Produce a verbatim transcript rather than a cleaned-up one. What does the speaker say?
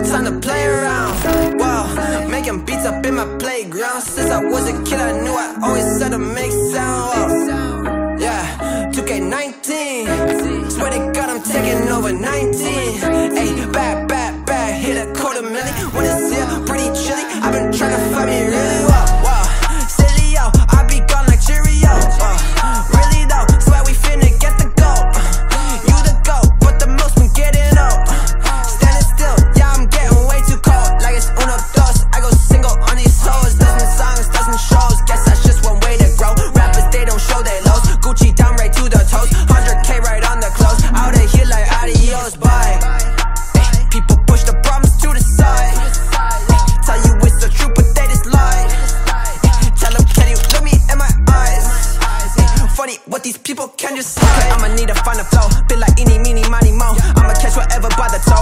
time to play around. Wow, making beats up in my playground. Since I was a kid I knew I always had to make sound. Wow. Yeah, two K nineteen, swear to God I'm taking over nineteen. Ayy, bad, bad, bad, hit a quarter million. When it's here, pretty chilly, I've been trying to find me really well. Wow, silly yo, I be gone like Cheerio. uh, Really though, swear we finna get the goal. uh, You the GOAT, but the most been getting old. uh, Standing still, yeah I'm getting way too cold. Like it's uno dos, I go single on these hoes. Dozen songs, dozen shows, guess that's just one way to grow. Rappers, they don't show their lows. Gucci down right to the toes, one hundred K right on the clothes. Out of here like adios, bye. Ay, people push the problems to the side. Ay, tell you it's the truth, but they just lie. Ay, tell them, can you look me in my eyes? Ay, funny what these people can just hide. I'ma need to find a flow, feel like eeny, meeny, miny, mo. I'ma catch whatever by the toe.